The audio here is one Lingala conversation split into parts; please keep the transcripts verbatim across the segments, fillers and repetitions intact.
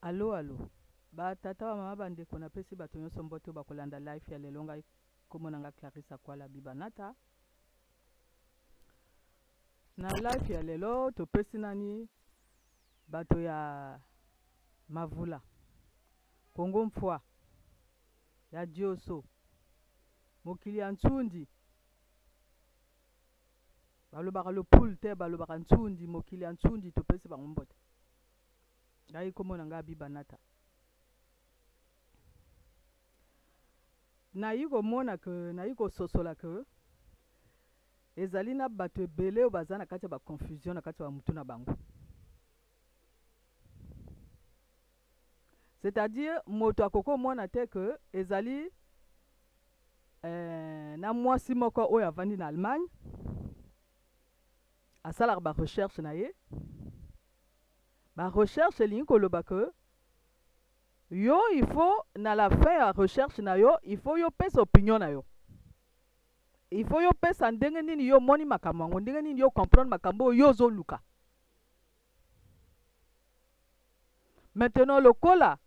Allo allo. Ba tata wa mama bande kuna pesi bato nyonso mbote bakolanda life ya lelo ngai komona nga Clarisse Kwala Bibanata. Na life ya lelo to pesi nani bato ya Mavula. Kongo Mfwa. Ya Dioso. Mokili ya Ntsundi. Balobaka lo poule te balobaka Ntsundi mokili ya Ntsundi to pesi bango mbote. Ngai komona nga Bibanata. Na yiko mona ke na yiko sosola ke ezali na bato ebele o baza na kati ya ba confusion na kati ya mutu na bango. C'est-à-dire moto akoko mona te ke ezali euh, na mwasi moko oyo avandi na Allemagne asalaka ba recherche na ye ba recherche elingi koloba ke yo il faut na la fin ya recherche na yo il faut yo pesa opinion na yo il faut yo pesa ndenge nini yo moni makambo yango ndenge nini yo comprendre makambo oyo yo ozoluka. Maintenant lokola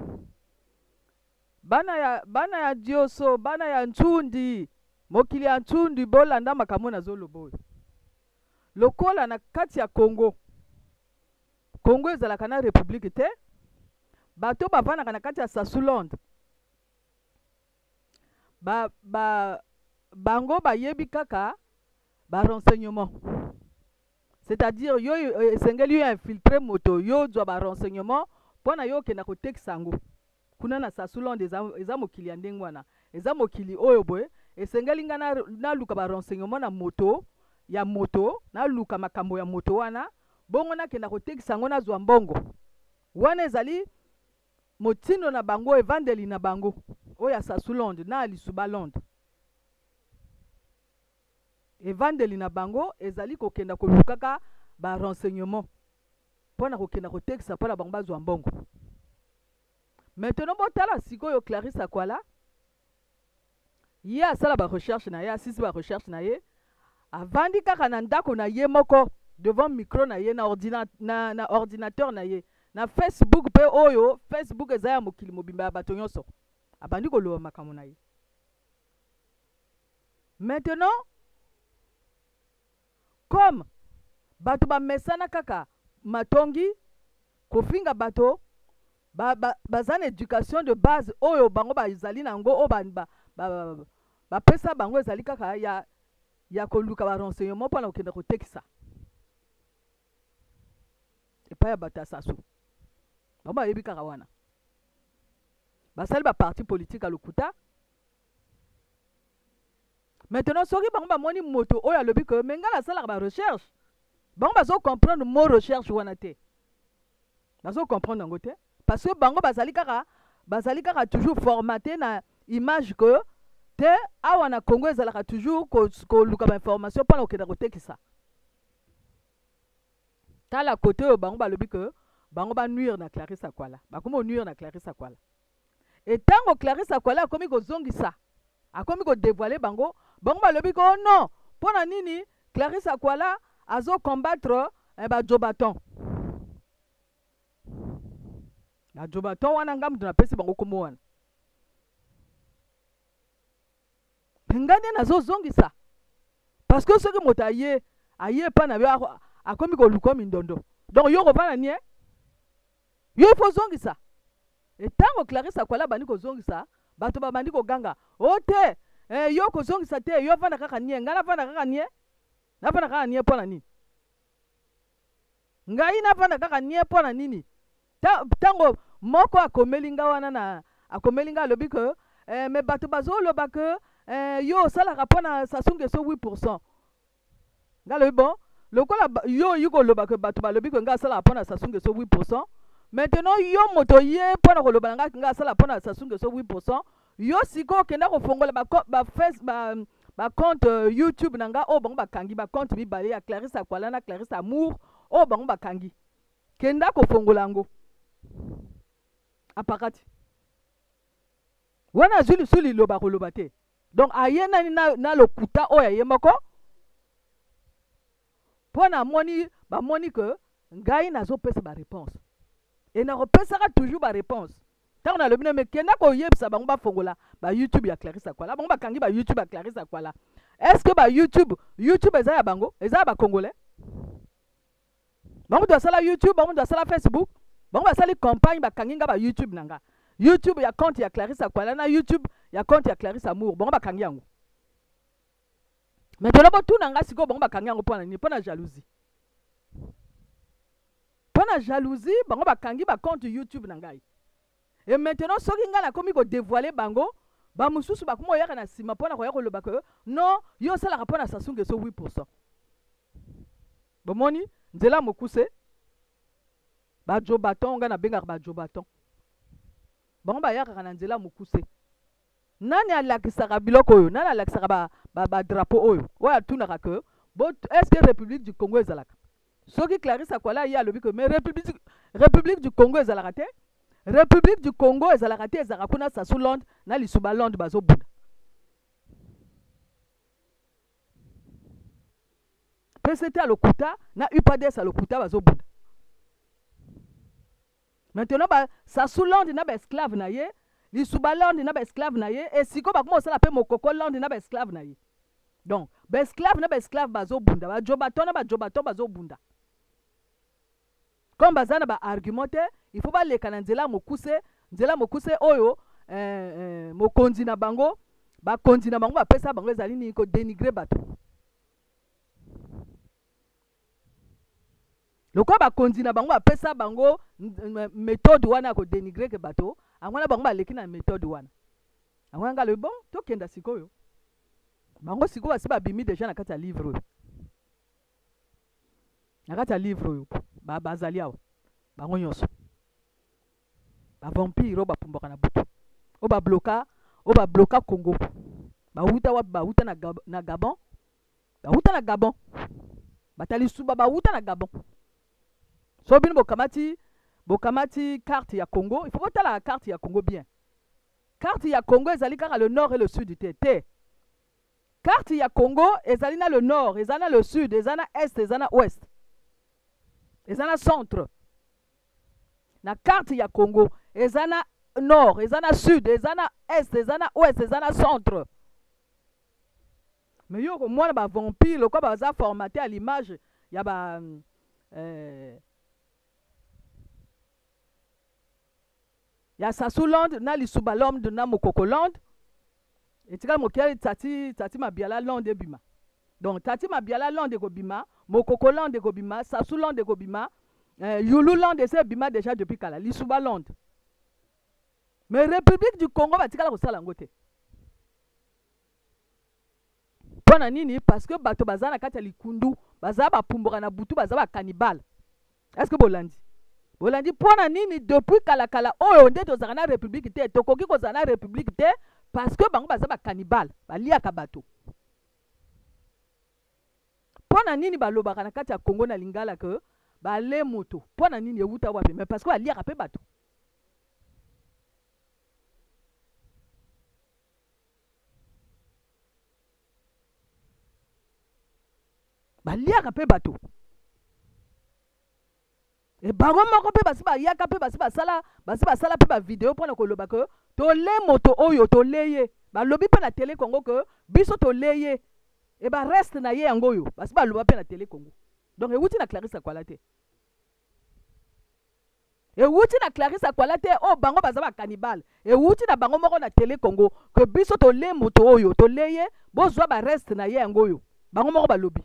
bana ya bana ya Dioso bana ya Ntsundi mokili ya Ntsundi bolanda makambo na zoloba oyo lokola na kati ya Congo Congo ezalaka na république te bato bavandaka na kati ya Sasuland ba ba bango bayebi kaka ba renseignement, c'est-à-dire yo esengeli yo infiltrer moto yo zwa ba renseignement pona yo kenda kotekisa yango kuna na Sasuland eza, eza mokili ya ndenge wana eza mokili oyo boye esengeli nga na, na luka ba renseignement na moto ya moto na luka makambo ya moto wana bongo na kenda kotekisa yango na zwa mbongo wana ezali motindo na bango evandeli na bango oya Sasuland na Lisubaland evandeli na bango ezali kokenda kolukaka ba renseignement pona kokenda kotekisa pona bango bazwa mbongo. Maintenant botala sikoyo Clarisse Kwala ye asala ba recherche na ye asisi ba recherche na ye avandi kaka na ndako na ye moko devant micro na ye na, ordina, na, na ordinateur na ye na Facebook pe oyo Facebook eza ya mokili mobimba ya bato nyonso abandi koloba makambo na ye. Maintenant comme bato bamesana kaka matongi kofinga bato ba, ba, baza na éducation de base oyo bango bazali nango oyo ba, ba, ba, ba pesa bango ezali kaka ya, ya koluka ba renseignement mpona kokenda kotekisa epai ya bato ya Sasu bango bayebi kaka wana basali ba parti politique ya lokuta. Maintenant soki bango bamoni moto oyo alobi ke me nga nasalaka ba recherche bango bazo comprendre mo recherche wana te bazo comprendre yango te parce que bango bazali kaka bazali kaka toujours formaté na image que te awa na Congo ezalaka toujours koluka ba information mpona kokenda kotekisa tala kote oyo bango balobi ke bango banuire na Clarisse Kwala bakomi onuire na Clarisse Kwala etango Clarisse Kwala akomi kozongisa akomi kodévoiler bango bango balobi ko non mpona nini Clarisse Kwala azo combattre eh, ba Jobaton ba Jobaton wana nga mutu napesi bango komo wana ngani nazozongisa parce que soki moto aye aye pa na yo akomi koluka mindondo donc yo kovana nie yo ifo zongisa etango Clarisse Kwala bandi kozongisa bato babandi koganga o te eh, yo kozongisa te yo vanda kaka nie nga navanda kaka nie navanda kaka nie mpona nini ngai navanda kaka nie mpona nini ntango moko akomeli nga wana na akomeli nga alobi ke eh, me bato bazoloba ke eh, yo osalaka mpona Sassou Nguesso huit pour cent nga lobi bon lokola yo oyi koloba ke bato balobi ke nga asalaka mpona Sassou Nguesso huit pour cent maintenant yo moto ye mpona koloba na nga nga asala mpona Sassou Nguesso huit pour cent yo siko okenda kofongola ba, ba, face, ba, ba compte uh, YouTube na nga oyo bango bakangi ba compte mibale ya Clarisse Kwala na Clarisse Amour oyo bango bakangi kenda kofongola yango apakati wana azwi lisu liloba koloba te donc aye nani na, na lokuta oyo aye moko mpona amoni bamoni ke ngai nazopesa ba réponse et na repesaka toujours ba réponse tant na lobina me kenda ko yebisa bango ba fongola ba YouTube ya Clarisse Akwala bango bakangi ba YouTube ya Clarisse Akwala. Est-ce que ba YouTube YouTube eza ya bango eza ba congolais bango doit sala YouTube bango doit sala Facebook bango ba sali campagne bakangi nga ba YouTube nanga YouTube ya compte ya Clarisse Akwala na YouTube ya compte ya Clarisse Amour bango bakangi yango. Mais tolo botu nanga siko bango bakangi yango pona ni pona jalousie pona jalousie bango bakangi ba compte YouTube nangai. Et maintenant soki nga na komi ko dévoiler bango ba mususu ba kumo yaka na sima pona ko yako loba ko non yo sala ka pona Sassou Nguesso huit pour cent. Bomoni nzela mokuse ba jo baton nga na benga ba jo baton bango ba yaka na nzela mokuse nani alakisaka biloko oyo nani alakisaka ba ba, ba drapeau oyo oyo atunaka ke bo est-ce que République du Congo ezalaka soki Clarisse Akwala ya lobi que mais République République du Congo ezalaka te République du Congo ezalaka te ezalaka kuna Sassou Londres na lisuba Londres bazobunda P C T à lokuta na U P A D S à lokuta bazobunda. Maintenant ba Sassou Londres na ba esclave na ye lisuba Londres na ba esclave na ye et siko ba komo sala pe mokoko Londres na ba esclave na ye. Donc ba esclave na ba esclave bazobunda ba jobaton na ba jobaton bazobunda. Comme bazana ba argumenter il faut ba leka na nzela mokuse nzela mokuse oyo euh, euh, mokonzi na bango ba konzi na bango ba pesa bango ezali ni ko dénigrer bato. Loko ba konzi na bango ba pesa bango méthode wana ko dénigrer ke bato angwana bango ba leki na méthode wana. Angwana le bon to kenda sikoyo. Bango sikoyo ba se ba bimi déjà na kati ya livre oyo. Na kati ya livre oyo ba bazali awa bango nyonso ba vampire ba pumboka na butu o ba bloka o ba bloka Congo ba huta wa ba huta na, Gab na Gabon ba huta na Gabon batali suba ba huta na Gabon so bino bokamati bokamati carte ya Congo il faut botala la carte ya Congo bien carte ya Congo ezali kaka le nord et le sud te te carte ya Congo ezali na le nord ezali na le sud ezali na est ezali na ouest ezana centre na carte ya Congo ezana nord ezana sud ezana est ezana ouest ezana centre mais yo mwana ba vampire loko baza formaté à l'image ya ba euh, ya Sassou Londres na lisuba Londres na mokoko Londres etika mokiali tati tati mabiala Londres bima. Donc tati mabiala Londres ko bima mokoko Londres ko bima Sassou Londres ko bima euh, Yulu Londres c'est bima déjà depuis kala lisuba Londres. Mais République du Congo batikala ko sala ngote. Pona nini parce que bato bazana kati ya likundu baza ba pumboka na butu baza ba cannibal. Est-ce que bolandi bolandi pona nini depuis kala kala oyo nde tozaka na République te tokoki kozala na République te parce que bango baza ba cannibal baliaka bato. Pona nini balobaka na kati ya Congo na lingala ke bale moto pona nini euta wapi mais parce que baliaka pe bato. Baliaka pe bato et bango moko pe basi ba yaka pe basi ba sala basi ba sala pe ba vidéo pona ko loba ke to le moto oyo to leye ba lobi pe na télé Congo que biso to leye et ba reste na ye yango yo basi ba loba pe na télé Congo. Donc euti na Clarisse Akwala te euti na Clarisse Akwala te o bango baza ba cannibal euti na bango moko na télé Congo que biso to le moto oyo to leye bozwa ba reste na ye yango yo bango moko ba lobi.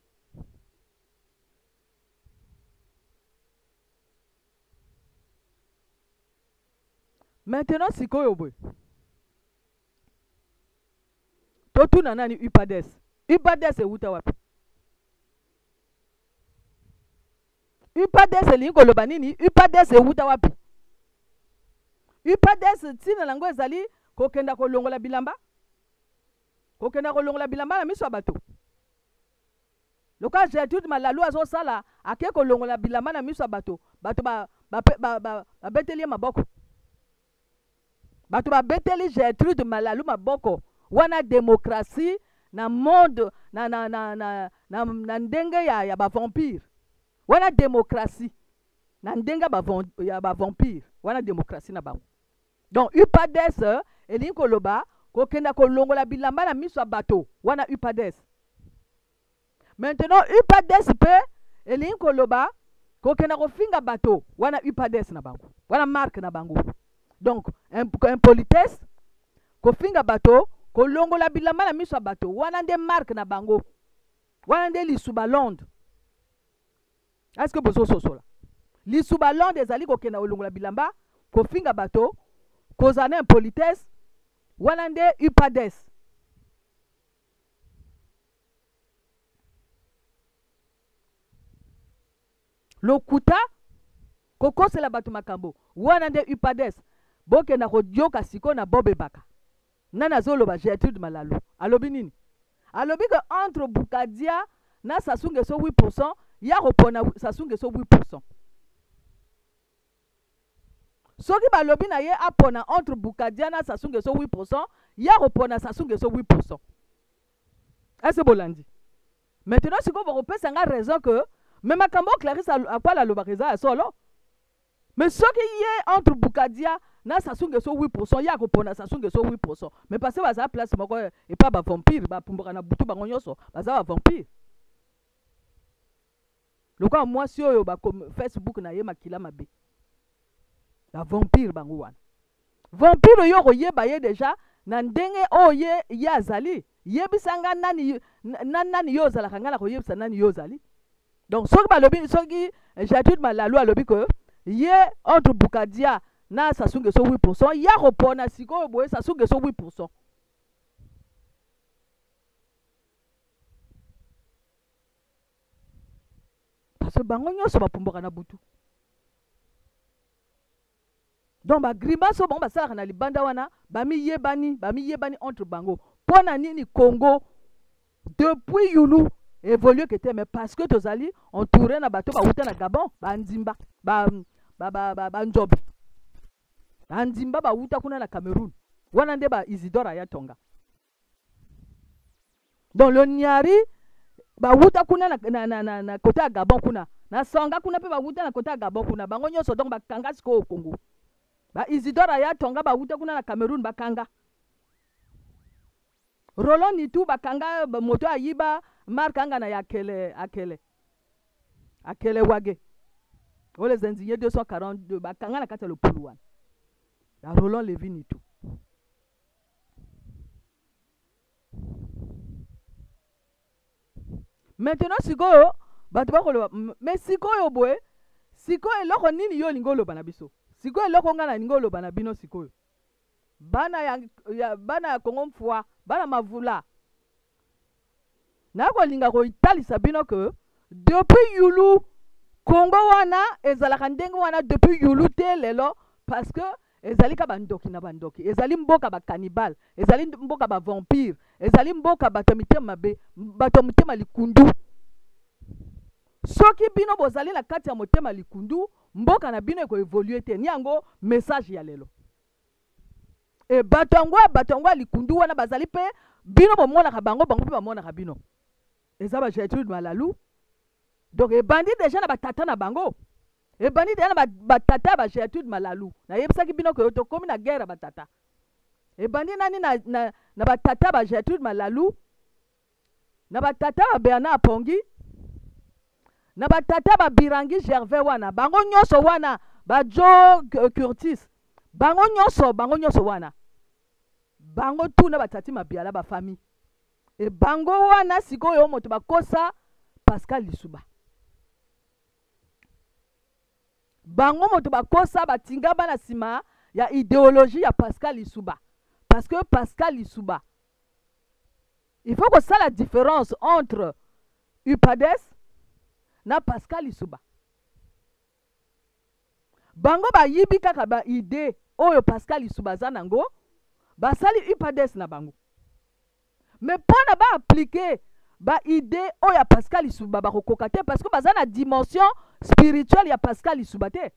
Maintenant sikoyo boy totuna nani U P A D S U P A D S euta wapi U P A D S elingi koloba nini U P A D S euta wapi U P A D S tina nango ezali kokenda kolongola bilamba kokenda kolongola bilamba na miso ya bato loka Gertrude Malalu azosala ake kolongola bilamba na miso ya bato bato ba ba ba babeteli maboko bato babeteli Gertrude Malalu maboko wana démocratie na monde na na na na na, na ndenge ya ya ba vampire wana démocratie na ndenga ba ya ba vampire wana démocratie na bango. Donc U P A D S elingi koloba kokenda kolongola bilamba na miso ya bato wana U P A D S. Maintenant U P A D S pe elingi koloba kokenda kofinga bato wana U P A D S na bango wana marque na bango. Donc impolitesse kofinga bato kolongola bilamba na miso ya bato wana nde marque na bango wana nde lisuba Londres. Est-ce que bozo sosola lisuba Londres ezali kokenda kolongola bilamba kofinga bato kozana impolitesse wana nde U P A D S. Lokuta kokosela bato makambo wana nde U P A D S. Bokenda kodioka siko na Bob Ebaka nana zoloba Gertrude Malalu alobi nini? Alobi que entre Bukadia na Sassou Nguesso huit pour cent ya kopona Sassou Nguesso huit pour cent. Soki balobi na ye apona entre Bukadia na Sassou Nguesso huit pour cent ya kopona Sassou Nguesso huit pour cent. Est-ce bolandi? Maintenant si vous repensez nga raison que même makambo Clarisse a quoi la lobareza solo. Mais ce qui est entre Bukadia na Sassou Nguesso huit pour cent ya kopona Sassou Nguesso huit pour cent. Mais parce que baza place moko et pas ba vampire ba pumbaka na butu bango nyonso baza ba vampire. Lokwa moi si oyo ba Facebook na ye makila mabe. Ba vampire bango wana. Vampire yo koyeba ye déjà na ndenge oye ye azali. Yebisanga nani nani yo zala kangala koyebisa nani yo zali. Donc soki balobi soki Gertrude Malalu alobi que ye entre Bukadia na Sassou Nguesso huit pour cent ya kopona siko boye Sassou Nguesso huit pour cent. Parce que bango nyonso bapumboka na butu. Donc ba grimace bon ba sala na libanda wana ba mi yebani ba mi yebani entre bango. Pona nini Congo depuis Yulu évolué que était mais parce que tozali entouré na bato ba uta na Gabon ba Nzimba ba ba ba ba, ba Njobe ba Nzimba ba uta kuna na Cameroun wana nde ba Isidore ya Tonga. Donc le Nyari ba uta kuna na na na, na, na côté ya Gabon kuna na Songa kuna pe ba uta na côté ya Gabon kuna bango nyonso donc ba kanga siko au Congo ba Isidore ya Tonga ba uta kuna na Cameroun ba kanga Roland Nitu ba kanga ba moto ayiba markanga na yakele akele akele wage ole zenziye deux cent quarante-deux ba kanga na kata le puluwan la Roland Lévy Nitu. Maintenant sikoyo bato bakoloba mais sikoyo boye sikoyo eloko nini yo lingolo bana biso sikoyo eloko ngana lingolo bana bino sikoyo bana ya, ya bana ya Congo mfwa bana mavula na kolinga ko italisa bino que depuis Yulu Congo wana ezalaka ndenge wana depuis Yulu te lelo parce que ezali ka bandoki na bandoki ezali mboka ba cannibal ezali mboka ba vampire ezali mboka bato mitema mabe bato mitema likundu. Soki bino bozali na kati ya motema likundu mboka na bino ko évoluer te niango message ya lelo e batongo batongo likundu wana bazali pe bino bomona ka bango bango pe bamona ka bino ezaba Gertrude Malalu. Donc e bandi déjà na batata na bango e bandi déjà na batata ba Gertrude Malalu na yebisaki bino ko to komi na guerre batata e bandi nani na na, na batata ba Gertrude Malalu na batata ba Bernard Pongi na batata ba Birangi Gervais wana bango nyonso wana ba Joe Curtis bango nyonso bango nyonso wana bango tu na batati mabiala ba famille e bango wana sikoyo moto bakosa Pascal Lisuba bango moto bakosa batinga bana sima ya idéologie ya Pascal Lisuba parce que Pascal Lisuba il faut que ça la différence entre U P A D S na Pascal Lisuba bango ba yibi kaka ba idée oyo Pascal Lisuba zanango basali U P A D S na bango mais pona ba appliquer ba idée oyo Pascal Lisuba ba kokokate parce que bazana dimension spirituelle ya Pascal Lisuba te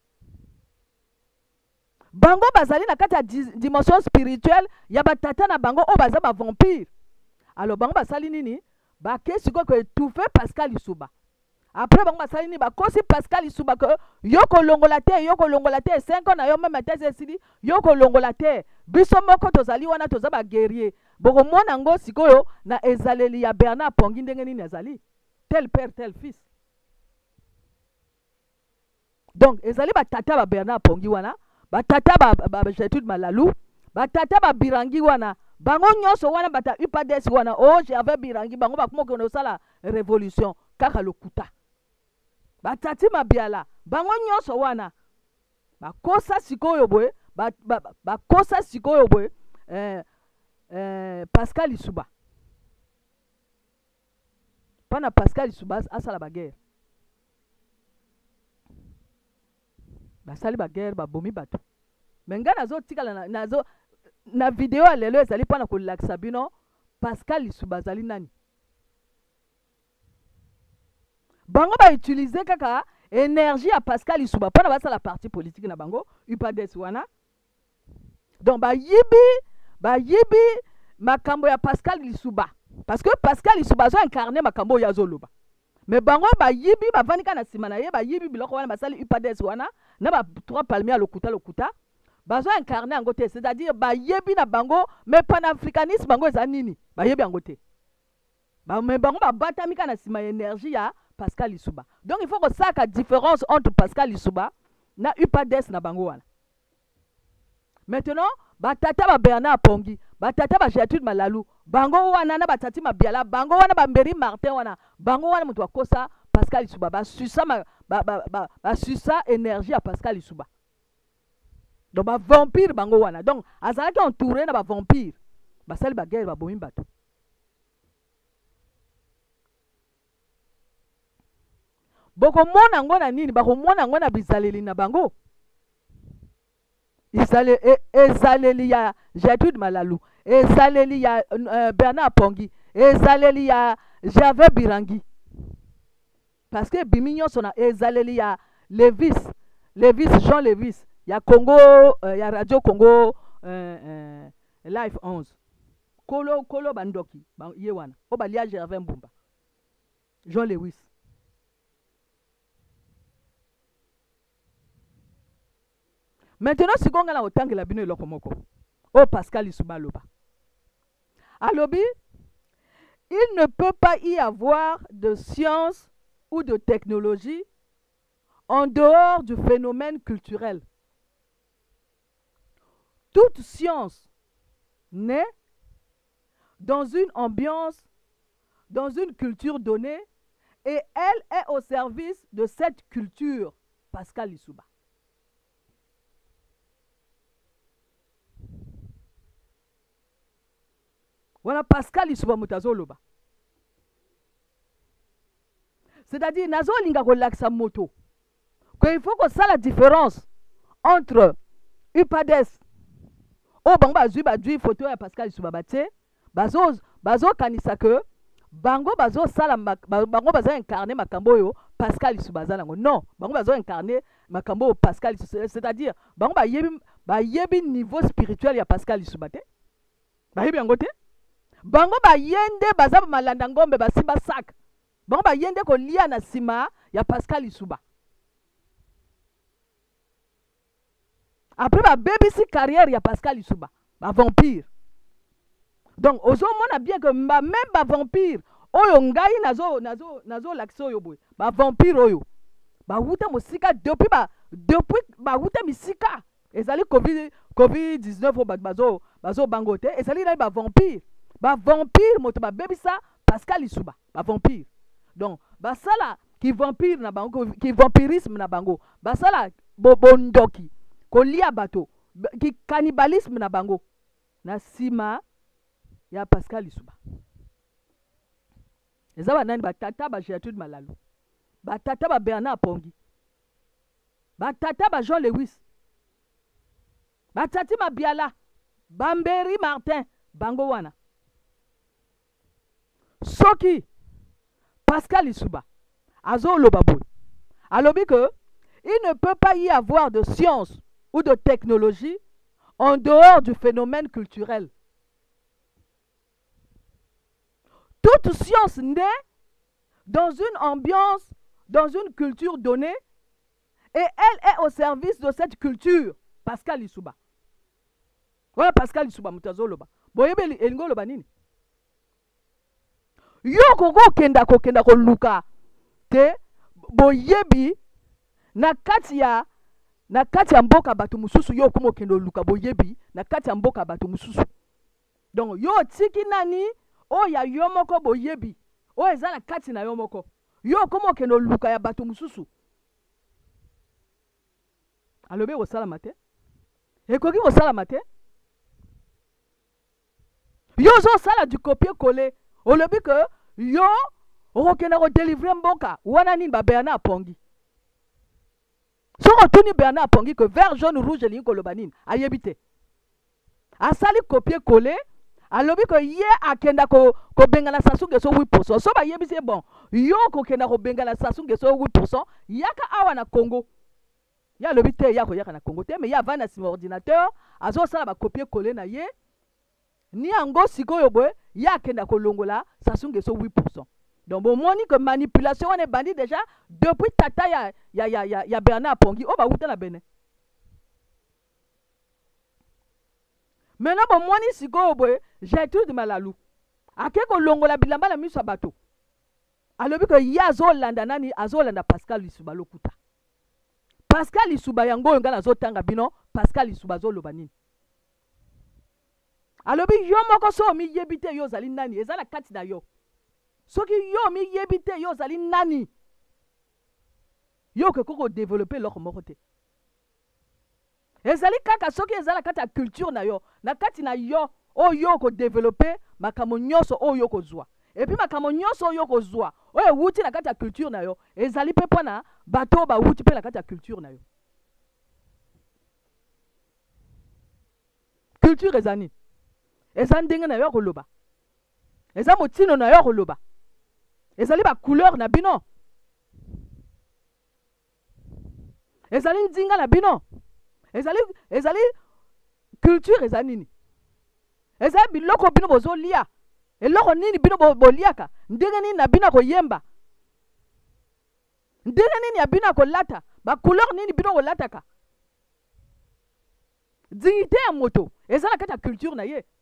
bango bazali na kata dimension spirituelle ya batata na bango o baza ba vampire alors bango basali nini ba kesi ko étouffer Pascal Lisuba Après, bango basali ni bakosi Pascal Lisuba que yoko longola te, yoko longola te, cinq ans na yo même tese sili, yoko longola te. Biso moko tozali wana toza ba guerrier. Boko mona ngo sikoyo na ezaleli ya Bernard Pongi ndenge nini ezali. Tel père, tel fils. Donc, ezali ba tata ba Bernard Pongi wana, ba tata ba, ba, ba Gertrude Malalu, ba tata ba Birangi wana, bango nyonso wana bata U P A D S wana, oh j'avais Birangi, bango ba kumo kono sala révolution, kaka lokuta. Ba tati mabiala, bango nyonso wana, ba kosa sikoyo boy, ba, ba, ba kosa sikoyo boy, eh, eh, Pascal Lisuba. Pana Pascal Lisuba asala ba guerre. Basali ba guerre ba bomi bato. Menga nazo tikala na nazo na video alelo ezali pana ko laksa bino Pascal Lisuba zali nani. Bango ba utiliser kaka énergie à Pascal Lisuba pana basa la parti politique na bango U P A D S wana. Donc ba yibi ba yibi makambo ya Pascal Lisuba parce que Pascal Lisuba zo incarner makambo ya zoloba. Mais bango ba yibi ba vanika na sima na ye ba yibi biloko wana basali U P A D S wana na ba trois palmiers lokuta lokuta bazo incarner en côté, c'est-à-dire ba yebi na bango mais panafricanisme bango eza nini ba yebi en côté. Ba mais bango ba batamika na sima énergie ya Pascal Lisuba. Donc il faut que ça la différence entre Pascal Lisuba na U P A D S na bango wana. Maintenant ba tata ba Bernard Pongi, ba tata ba Gertrude Malalu, bango wana na ba tati mabiala, bango wana ba Mberi Martin wana, bango wana mutu akosa Pascal Lisuba, ba susa ma ba ba ba, ba susa énergie à Pascal Lisuba. Donc ba vampire bango wana. Donc azalaki entouré na ba vampire. Ba sali ba guerre ba bomi bato. Boko mona ngo na nini, bako mona ngo na bizaleli na bango. Ezale e, ezaleli ya Gertrude Malalu, ezaleli ya uh, Bernard Pongi, ezaleli ya Javé Birangi. Parce que biminyo sona ezaleli ya Levis, Levis Jean Levis, ya Congo, uh, ya Radio Congo uh, uh, Live onze. Kolo kolo bandoki, ban yewana. Oba lia Gervais Mbumba. Jean Lewis. Maintenant, si on a autant que la bino eloko moko. Oh Pascal Lisuba loba. Alobi, il ne peut pas y avoir de science ou de technologie en dehors du phénomène culturel. Toute science naît dans une ambiance, dans une culture donnée, et elle est au service de cette culture. Pascal Lisuba. Voilà Pascal Lisuba mutazo loba. C'est-à-dire, nazo linga ko laksa moto. Il faut que ça la différence entre U P A D S. Oh, bango bazui bazui photo ya Pascal Lisuba batie. Bazo bazo kanisa que bango bazo sala bango bazo incarner makambo yo Pascal Lisuba zanango. Non, bango bazo incarner makambo Pascal Lisuba. C'est-à-dire, bango ba yebi ba yebi niveau spirituel ya Pascal Lisuba te. Ba yebi yango te. Bango ba yende baza ba malanda ngombe ba simba sak. Bango ba yende ko lia na sima ya Pascal Lisuba. Après ba baby si carrière ya Pascal Lisuba, ba vampire. Donc ozo mona bien que ba même ba vampire oyo ngai nazo nazo nazo lakso yo boy. Ba vampire oyo. Ba wuta musika depuis ba depuis ba wuta misika. Ezali Covid Covid dix-neuf o bazo bazo bangote, ezali na ba vampire. Ba vampire moto ba bebisa Pascal Lisuba, ba vampire. Donc ba sala qui vampire na bango, qui vampirisme na bango, ba sala bobondoki, ko lia bato, qui cannibalisme na bango. Na sima ya Pascal Lisuba. Ezaba nani ba tata ba Gertrude Malalu. Ba tata ba Bernard Pongi. Ba tata ba Jean Lewis. Ba tati Mabiala. Ba Mberi Martin, bango wana. Soki Pascal Lisuba azo lobaboy alobi que il ne peut pas y avoir de science ou de technologie en dehors du phénomène culturel. Toute science naît dans une ambiance, dans une culture donnée et elle est au service de cette culture. Pascal Lissouba. Voilà Pascal Lissouba mutazoloba. Boyebe elingo loba nini? Yo koko kenda ko kenda ko luka te boyebi na kati ya na kati ya mboka batu mususu yo komo kendo luka boyebi na kati ya mboka batu mususu. Donc yo tiki nani o ya yo moko boyebi o eza na kati na yo moko yo komo kendo luka ya batu mususu. Alobe ko sala mate ekoki ko sala mate yo zo sala du copier coller olobi que yo okokenda ko délivrer mboka wana nini ba Bernard Pongi soko tuni Bernard Pongi que vert jaune rouge lingi koloba nini ayebite asali copier coller alobi que ye akenda ko ko bengana Sassou Nguesso huit pour cent so ba yebise bon yo kokenda ko bengana Sassou Nguesso huit pour cent yaka awa na Congo ya alobi te ya ko yaka na Congo te mais ya va na sim ordinateur azo sala ba copier coller na ye ni ango sikoyo boye ya kenda ko longola Sassou Nguesso huit pour cent. Donc bon moni que manipulation on est bandit déjà depuis tata ya ya ya ya, ya Bernard Pongi o ba uta na Benin. Maintenant bon moni sikoyo boye j'ai tout de Malalou. Ake ko longola bilamba na miso bato. Alobi que ya zo landa nani azo landa Pascal Lissouba lokuta. Pascal Lissouba yango ngana zo tanga bino Pascal Lissouba zo lobanini. Alobi yo moko so mi yebite yo zali nani ezala kati na yo soki yo mi yebite yo zali nani yo ke koko développer leur moko te ezali kaka soki ezala kati ya culture na yo na kati na yo o yo ko développer makambo nyonso o yo ko zwa et puis makambo nyonso yo ko zwa o e wuti na kati ya culture na yo ezali pe pona bato ba wuti pe na kati ya culture na yo culture ezani eza ndenge na yo koloba eza motino na yo koloba ezali ba couleur na bino ezali ndinga na bino ezali ezali culture eza nini ezali biloko bino bozolia eloko nini bino boliaka ndenge nini na bino koyemba ndenge nini ya bino kolata ba couleur nini bino kolataka dignité ya moto eza na kati ya culture na ye.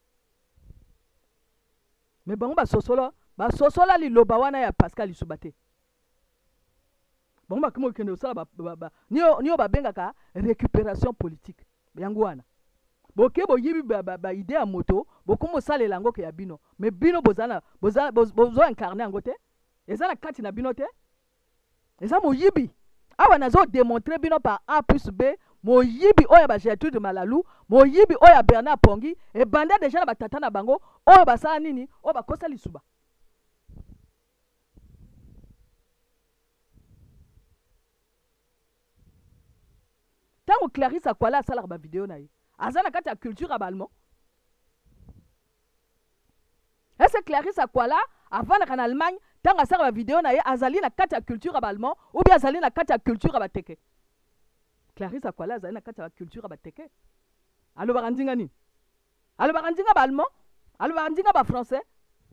Mais bon, bah sosola, bah sosola li loba wana ya Pascal Lissouba te. Bon bah comment kende osala ba ba ni ni ba benga ka récupération politique. Yango wana. Boke bo yibi ba ba idée ya moto, bokomo sala lango ke ya bino. Mais bino bozana bozana bozo incarner yango te. Ezala kati na bino te. Eza mo yibi. Awa nazo démontrer bino par A plus B. Moyibi oya ba Gertrude Malalou, moyibi oya Bernard Pongi, et banda déjà na batata na bango, oya ba sala nini, oya ba kosa Lissouba. Tango Clarisse Akwala sala ba vidéo na ye, azana kati ya culture abalmo. Est-ce Clarisse Akwala avant na en Allemagne, tango sala ba vidéo na ye, azali na kati ya culture abalmo, ou bien azali na kati ya culture abateke. Clarisse Akwala azali na kati ya culture abateke. Alo barandinga nini? Alo barandinga ba allemand? Alo barandinga ba français?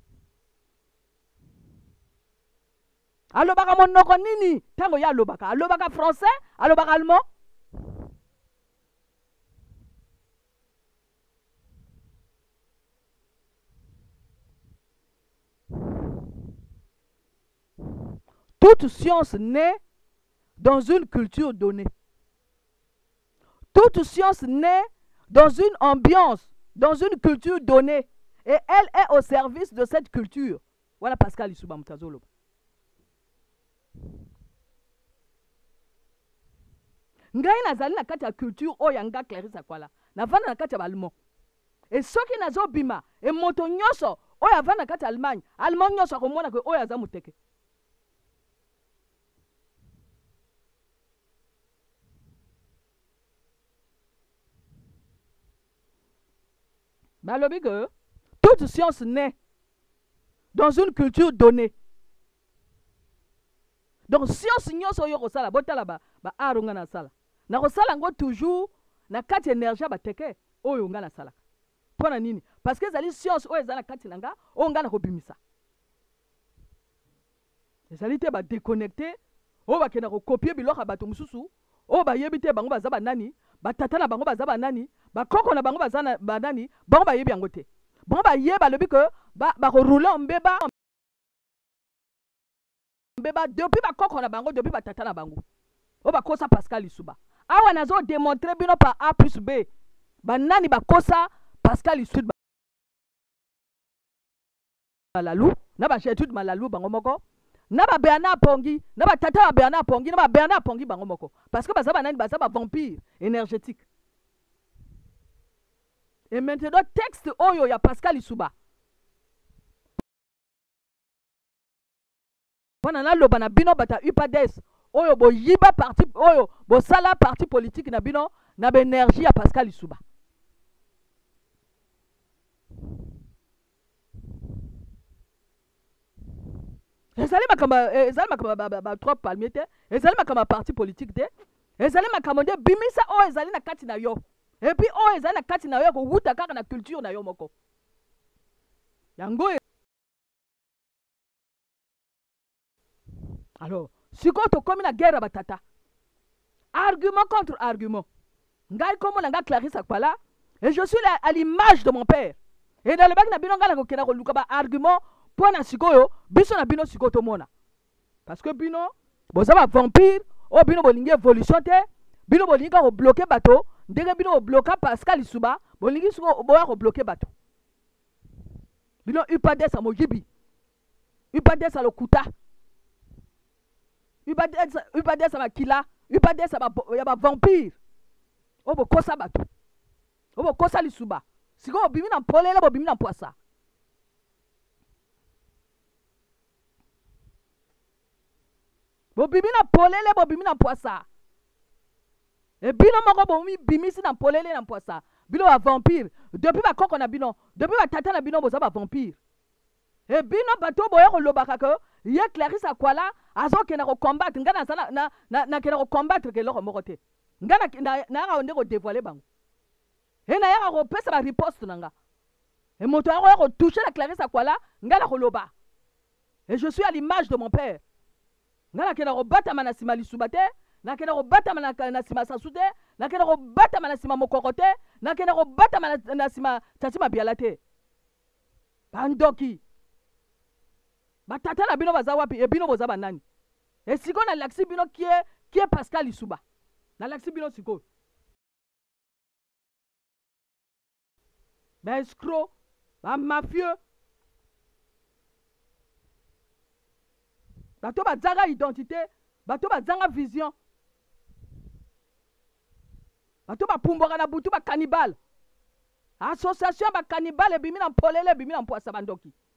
Alo baka monoko nini? Tango ya alo baka, alo baka français? Alo baka allemand? Toute science naît dans une culture donnée. Toute science naît dans une ambiance, dans une culture donnée. Et elle est au service de cette culture. Voilà Pascal Lissouba Mutazolo. Ngai nazali na kati ya culture oya nga Clarisse Akwala. Na vana na kati ya Allemand. Et soki nazo bima, et moto nyoso oya vana na kati ya Allemagne. Allemand nyoso akomona ke oya za muteke. Balobi que toute science naît dans une culture donnée. Donc science nyonso yo kosala botala ba ba arunga na sala. Na kosala ngo toujours na kati énergie ba teke oyo nga na sala. Pona nini? Parce que zali science oyo ezala kati nanga o nga na kobimisa. Ezali te ba déconnecter oyo bakenda kokopie biloko ya bato mosusu oyo bayebi te bango baza banani, batata na bango baza banani, bakoko na bango baza banani, bango bayebi yango te. Bango bayeba balobi ke bakorule mbeba mbeba depuis bakoko na bango, depuis batata na bango oyo bakosa Pascal Lissouba. Awa nazo démontrer bino par A plus B banani bakosa Pascal Lissouba Malalu na ba Gertrude Malalu bango moko na ba Bernard Pongi na ba tata ba Bernard Pongi na ba Bernard Pongi bango moko parce que baza banani baza ba vampire énergétique. Et maintenant texte oyo ya Pascal Lissouba pona na loba na bino bata U P A D E S oyo bo yiba parti oyo bo sala parti politique na bino na ba énergie ya Pascal Lissouba. Ezali makamba ezali makamba ba trois palmiers te, ezali makamba parti politique te, ezali makamba de bimisa o ezali na kati na yo. Et puis o ezali na kati na yo ko wuta kaka na culture na yo moko. Yango alors, siko to komi na guerre batata. Argument contre argument. Ngai komo na nga Clarisse Akwala et je suis là à l'image de mon père. Et dans le bac na bino nga na ko kena ko luka ba argument pour na sikoyo biso na bino siko to mona. Parce que bino boza ba vampire o bino bolingi évolution te, bino bolingi ko bloquer bateau, ndenge bino ko bloquer Pascal Lissouba, bolingi siko boya ko bloquer bateau. Bino U P A D E S a mojibi. U P A D E S a lokuta. U P A D E S a makila, U P A D E S a ba vampire. O bo kosa bateau. O bo kosa Lissouba. Siko bimi na polele bo bimi na poisa. Bo bimi na polele bo bimi na poisa. E bino moko bo mi bimi si na polele na poisa. Bino ba vampire. Depuis ba koko na bino, depuis ba tata na bino boza ba vampire. E bino bato boya ko lobaka ke ye Clarisse Akwala azo kena ko combattre ngana na na na, na kena ko combattre ke loko moko te. Ngana na na ga onde ko dévoiler bango. E na ya ko pesa ba riposte nanga. E moto ya ko toucher la Clarisse Akwala ngana ko loba. Et je suis à l'image de mon père. Ngana kena ko bata manasima Lissouba te, na kena ko bata manasima Sassou te, na kena ko bata manasima Mokoko te, na kena ko bata manasima Tatima Biala te. Bandoki. Batata na bino baza wapi e bino boza banani. E siko na laksi bino qui est qui est Pascal Lissouba. Na laksi bino siko. Ba escroc, ba mafieux. Bato bazanga identité, bato bazanga vision. Bato ba pumbora na butu ba cannibale. Association ba cannibale bimi na polele bimi na poisa bandoki.